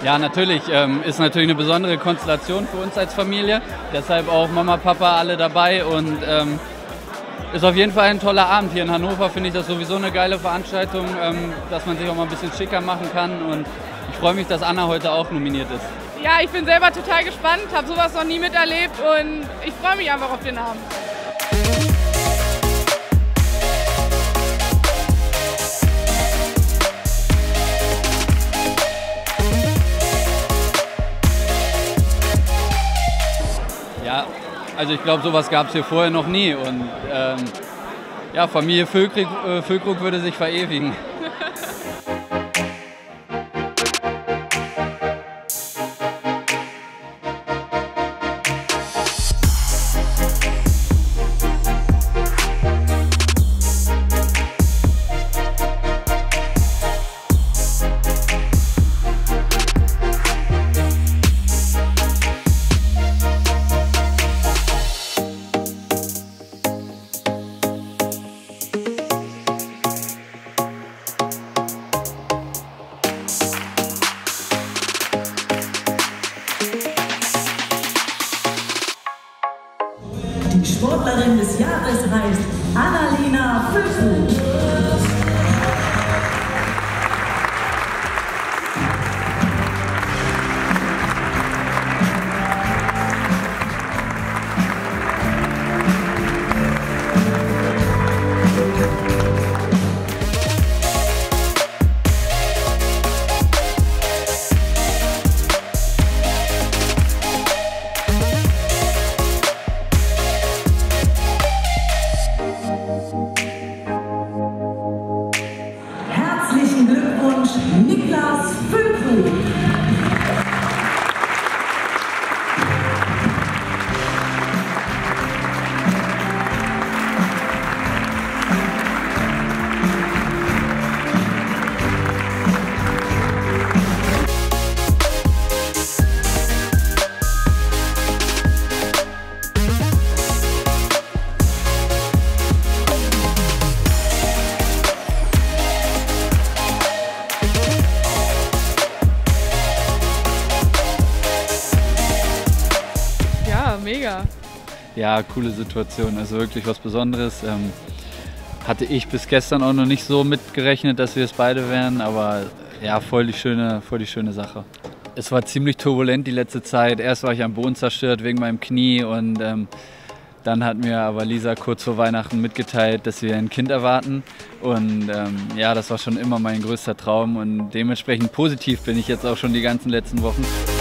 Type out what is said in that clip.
Ja, natürlich. Ist natürlich eine besondere Konstellation für uns als Familie. Deshalb auch Mama, Papa, alle dabei und ist auf jeden Fall ein toller Abend. Hier in Hannover finde ich das sowieso eine geile Veranstaltung, dass man sich auch mal ein bisschen schicker machen kann und ich freue mich, dass Anna heute auch nominiert ist. Ja, ich bin selber total gespannt, habe sowas noch nie miterlebt und ich freue mich einfach auf den Abend. Ja, also ich glaube, sowas gab es hier vorher noch nie und ja, Familie Füllkrug würde sich verewigen. Die Sportlerin des Jahres heißt Annalena Füllkrug. Herzlichen Glückwunsch, Niklas Füllkrug. Mega. Ja, coole Situation, also wirklich was Besonderes. Hatte ich bis gestern auch noch nicht so mitgerechnet, dass wir es beide wären, aber ja, voll die schöne Sache. Es war ziemlich turbulent die letzte Zeit. Erst war ich am Boden zerstört wegen meinem Knie und dann hat mir aber Lisa kurz vor Weihnachten mitgeteilt, dass wir ein Kind erwarten. Und ja, das war schon immer mein größter Traum und dementsprechend positiv bin ich jetzt auch schon die ganzen letzten Wochen.